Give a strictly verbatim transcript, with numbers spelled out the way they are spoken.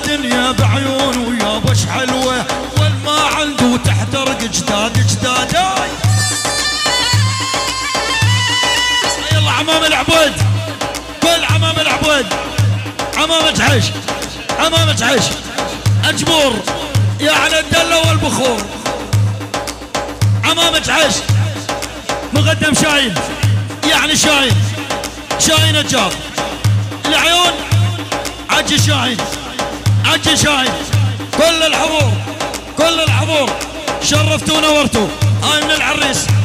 الدنيا بعيون ويا بش حلوة والما عنده تحترق جداد جداداي. يلا عمام العبود كل عمام العبود عمامة عيش عمامة عيش أجبور يعني الدلة والبخور. عمامة عيش مقدم شاين يعني شاين شاين الجار العيون عجي شاين عجي شاين. كل الحضور كل الحضور شرفتوا ونورتوا. هاي من العريس